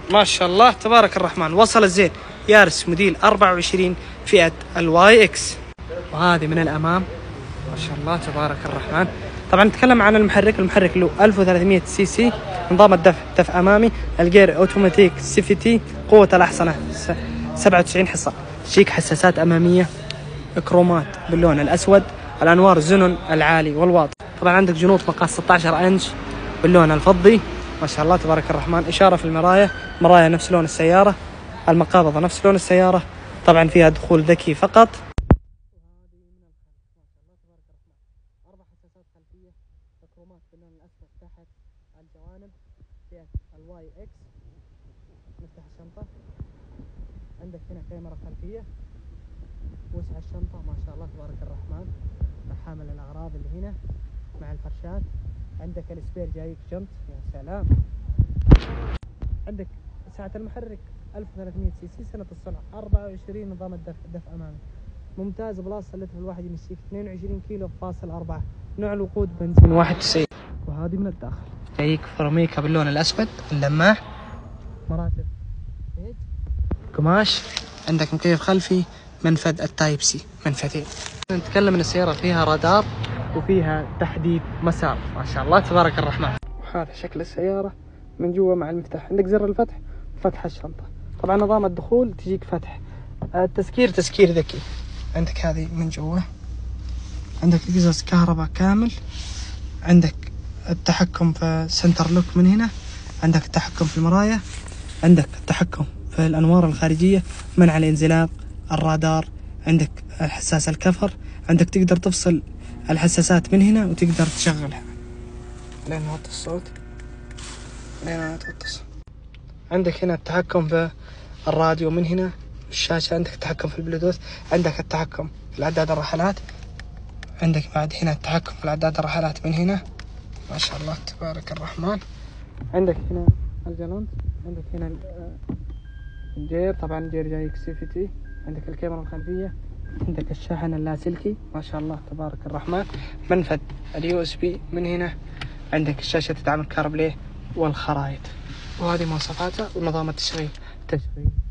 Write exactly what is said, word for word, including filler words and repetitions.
ما شاء الله تبارك الرحمن. وصل الزين يارس موديل أربعة وعشرين فئة الواي اكس. وهذه من الأمام ما شاء الله تبارك الرحمن. طبعا نتكلم عن المحرك. المحرك له ألف وثلاثمئة سي سي، نظام الدفع دفع أمامي، الجير أوتوماتيك سي في تي، قوة الأحصنة سبعة وتسعين حصة، شيك حساسات أمامية، كرومات باللون الأسود، الأنوار زنون العالي والواطي. طبعا عندك جنوط مقاس ستة عشر إنش باللون الفضي ما شاء الله تبارك الرحمن. إشارة في المراية، مرايا نفس لون السيارة، المقابضة نفس لون السيارة. طبعا فيها دخول ذكي فقط. أربع حساسات خلفية، كرومات باللون الأسود تحت على الجوانب، فئة الواي اكس. نفتح الشنطة، عندك هنا كاميرا خلفية، وسع الشنطة ما شاء الله تبارك الرحمن، حامل الأغراض اللي هنا مع الفرشات. عندك السبير جايك جنط، يا سلام. عندك سعة المحرك ألف وثلاثمئة سي سي، سنة الصنع أربعة وعشرين، نظام الدفع دفع أمامي ممتاز، بلاصة اللتر الواحد يمشيك اثنين وعشرين كيلو فاصل أربعة، نوع الوقود بنزين واحد وتسعين. وهذه من الداخل جايك فراميكا باللون الأسود اللماح، مراتب قماش، عندك مكيف خلفي، منفذ التايب سي منفذين. نتكلم ان السيارة فيها رادار وفيها تحديد مسار ما شاء الله تبارك الرحمن. وهذا شكل السيارة من جوا مع المفتاح. عندك زر الفتح وفتح الشنطة. طبعا نظام الدخول تجيك فتح، التسكير تسكير ذكي. عندك هذه من جوا، عندك قزاز كهرباء كامل، عندك التحكم في سنتر لوك من هنا، عندك التحكم في المرايا، عندك التحكم في الأنوار الخارجية، منع الانزلاق، الرادار، عندك الحساس الكفر، عندك تقدر تفصل الحساسات من هنا وتقدر تشغلها. لين نوطي الصوت، لين توطي. عندك هنا التحكم في الراديو من هنا، الشاشة، عندك التحكم في البلوتوث، عندك التحكم في العداد الرحلات، عندك بعد هنا التحكم في العداد الرحلات من هنا ما شاء الله تبارك الرحمن. عندك هنا الجلنت، عندك هنا الجير، طبعا الجير جايك سي في تي، عندك الكاميرا الخلفية، عندك الشاحن اللاسلكي ما شاء الله تبارك الرحمن، منفذ اليو اس بي من هنا، عندك الشاشة تدعم الكاربلاي والخرائط. وهذه مواصفاتها ونظام التشغيل. تشغيل